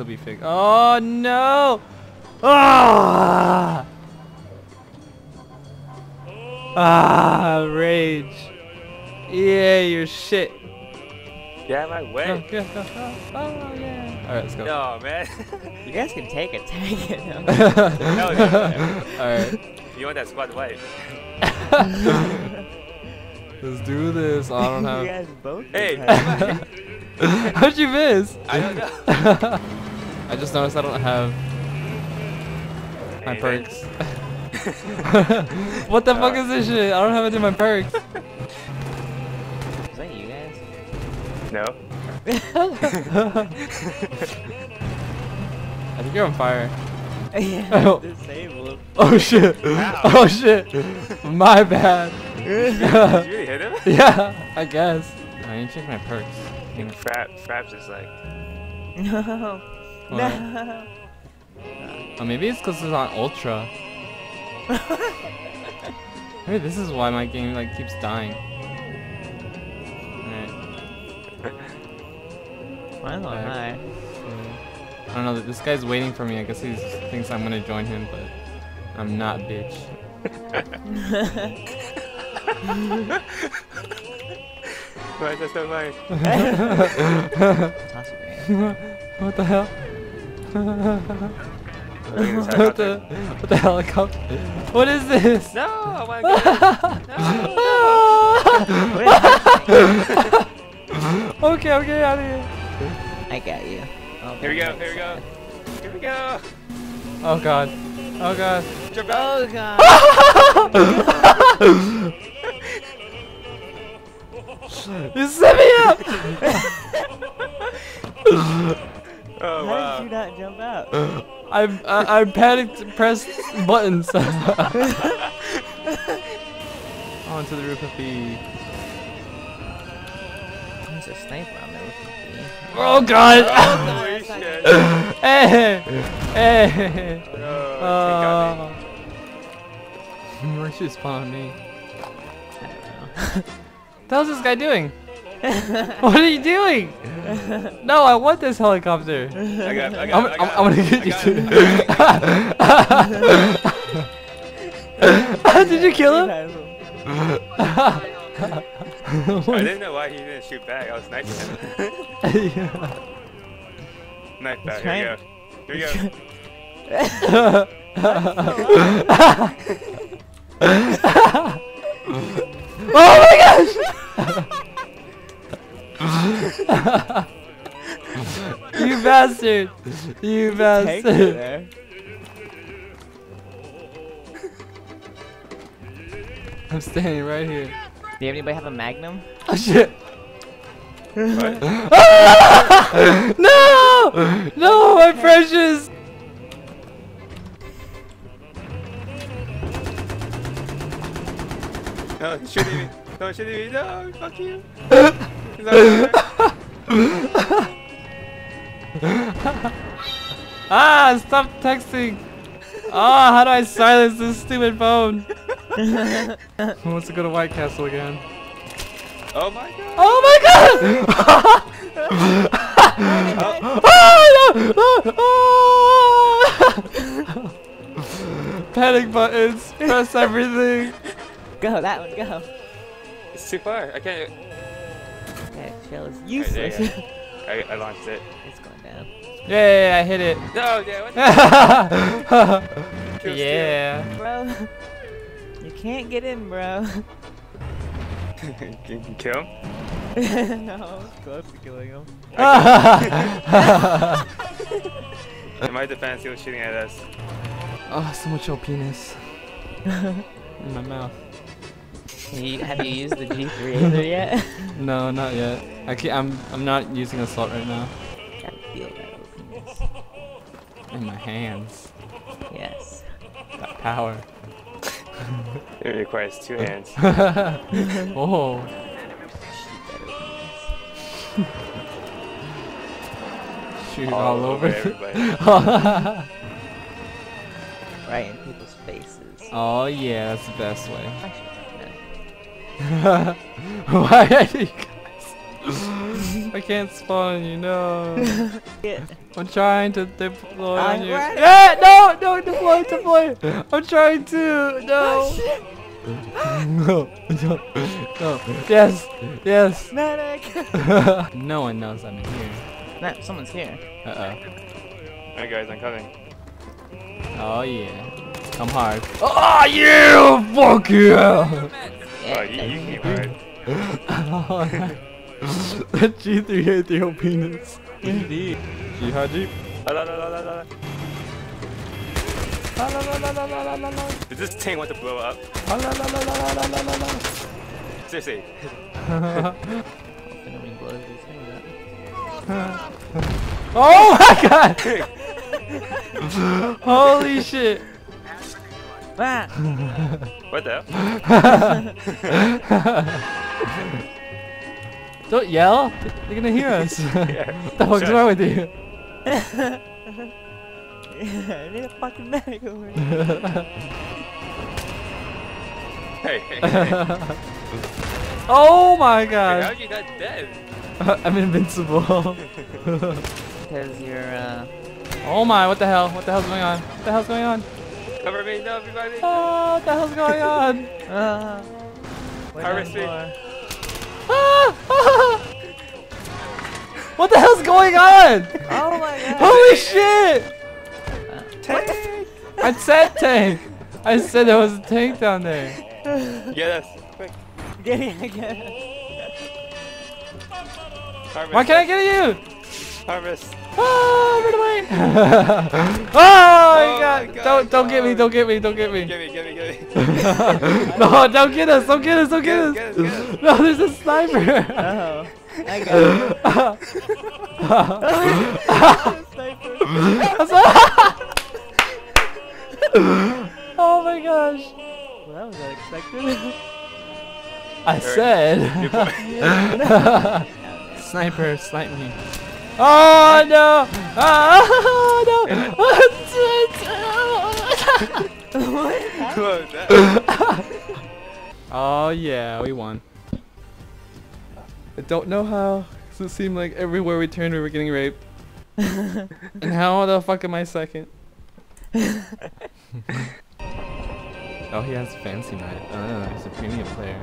still be fixed. Oh no! Ah! Ah, rage. Yeah, you're shit. Get out of my way. Oh, yeah. Oh, yeah. Alright, let's go. No, man. You guys can take it. Take it. No. Alright. You want that squad wipe? Let's do this. Oh, I don't You have. guys both. Hey. How'd you miss? I don't know. I just noticed I don't have my Anything? perks. What the fuck is this shit? I don't have any of my perks. Is that you guys? No. I think you're on fire. Yeah. Oh. Disabled. Oh shit. Ow. Oh shit. My bad. Did you really hit him? Yeah, I guess. I need to check my perks. Damn it. Fraps is like. No. What? No. Oh, maybe it's because it's on ultra. Maybe this is why my game like keeps dying. Alright. Mine's on high. I don't know. This guy's waiting for me. I guess he thinks I'm gonna join him, but I'm not, bitch. Why is that so funny? What the hell? What What the helicopter? What is this? No! Oh my god! No! Okay, I'm getting out of here. I got you. Here we go, here we go. Here we go! Oh god. Oh god. Jump out! Oh god. You set me up! Oh How wow. did you not jump out? I panicked, pressed buttons. Onto the roof of the. There's a sniper on the roof of the. Oh god! Holy shit. Hey! Hey! Oh, Where'd she spawn me? I don't know. What the hell's this guy doing? What are you doing? No, I want this helicopter. I got I'm gonna get you too. Did you kill him? I didn't know why he didn't shoot back. I was sniping him. Knife back. Here we go. Here we go. Oh my gosh! You bastard! You bastard! I'm standing right here. Do you have anybody have a magnum? Oh shit! What? No! No, my precious! No, he's shooting me. No, he's shooting me. No, fuck you. Ah, stop texting! Ah, how do I silence this stupid phone? Who wants to go to White Castle again? Oh my god. Oh my god! Panic buttons, press everything. Go, that one, go. It's too far. I can't. That shell is Right, useless. there you go. I launched it. It's going down. Yeah, I hit it. No, yeah, what the Yeah. Bro, you can't get in, bro. Can you kill him? No, I was close to killing him. In my defense, he was shooting at us. Oh, so much old penis in my mouth. Have you used the G3 yet? No, not yet. I'm not using assault right now. Gotta feel that openness. In my hands. Yes. Got power. It requires 2 hands. Oh. Shoot all over everybody. Right in people's faces. Oh yeah, that's the best way. I should have Why are you guys? I can't spawn on you, no. Yeah. I'm trying to deploy on you. Right. Yeah, no, deploy. I'm trying to, no. No. Yes. Medic! No one knows I'm here. Nah, someone's here. Alright guys, I'm coming. Oh yeah. Come hard. Oh yeah! Fuck yeah! Oh, you came hard. G3A3 penis. Indeed. G-Haji. Did this tank want to blow up? Seriously. Hopefully nobody blows these things up. Oh my god! Holy shit! Ah! What the hell? Don't yell! They're gonna hear us. Yeah. What the fuck's wrong with you? I need a fucking medic over here. Hey. Oh my How god! are you not dead? I'm invincible. Because you're, Oh my, what the hell? What the hell's going on? What the hell's going on? Cover me, no, everybody. Oh, what the hell's going on? Harvest me. What the hell's going on? Oh my god! Holy shit! Tank. I said tank. I said there was a tank down there. Get us. Quick. Get it again. Harvest. Why can't I get you? Harvest. Oh, run away! Oh, my god! my God, Don't get me! no. Don't get me! Get me. No! Don't get us! Don't get us! Don't get us! Get us. No, there's a sniper! Oh, I got Oh my gosh! Well, that was unexpected. I said. Sniper, snipe me. Oh no! Oh no! Who was that? Oh yeah, we won. I don't know how, 'cause it seemed like everywhere we turned we were getting raped. And how the fuck am I second? Oh, he has fancy night. He's a premium player.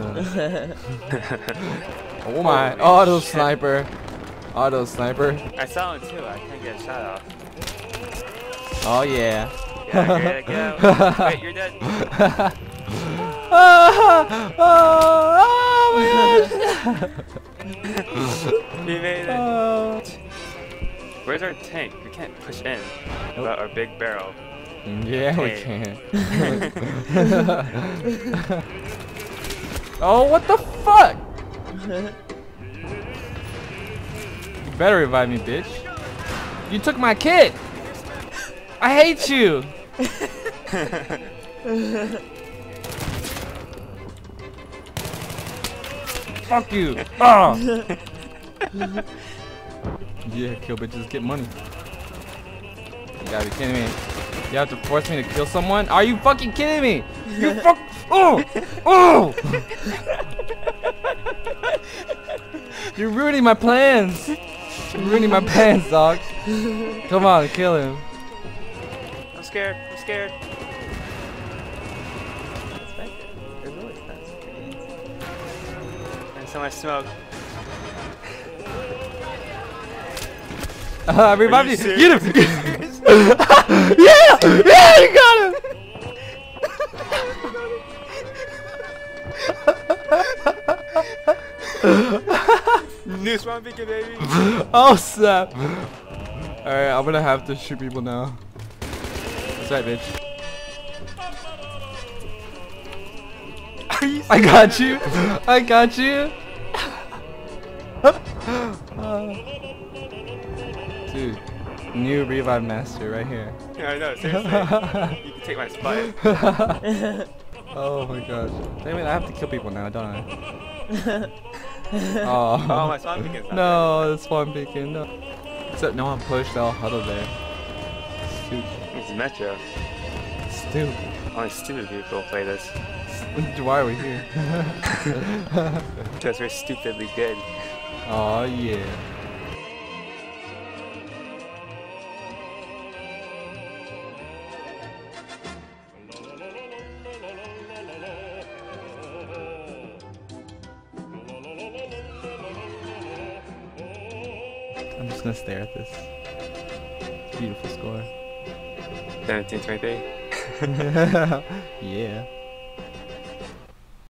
Oh my, auto sniper. Auto sniper. I saw him too. I can't get a shot off. Oh yeah. Get out. Wait, you're dead. Oh my gosh. He made it. Where's our tank? We can't push in without our big barrel. Yeah, we Hey. can. Oh, what the fuck? You better revive me, bitch. You took my kid. I hate you. Fuck you. Oh. Yeah, kill bitches, get money. You gotta be kidding me. You have to force me to kill someone? Are you fucking kidding me? You fuck. Oh! Oh! You're ruining my plans. You're ruining my plans, dog. Come on, kill him. I'm scared. I'm scared. There's always that. There's so much smoke. Revive me. serious? Get him. Yeah! Yeah, you got him! New spawn beacon, baby. Oh, snap. Alright, I'm gonna have to shoot people now. That's right, bitch. I got you. I got you. Dude, new revive master right here. Yeah, I know, seriously. You can take my spot. Oh my gosh. Damn it, I have to kill people now, don't I? Oh, Oh, my spawn beacon's not no, the spawn beacon, no. Except no one pushed, they all huddled there. Stupid. It's Metro. Stupid. Only stupid people play this. Why are we here? Because we're stupidly good. Oh yeah. I'm just gonna stare at this. It's a beautiful score. 17-23. Yeah.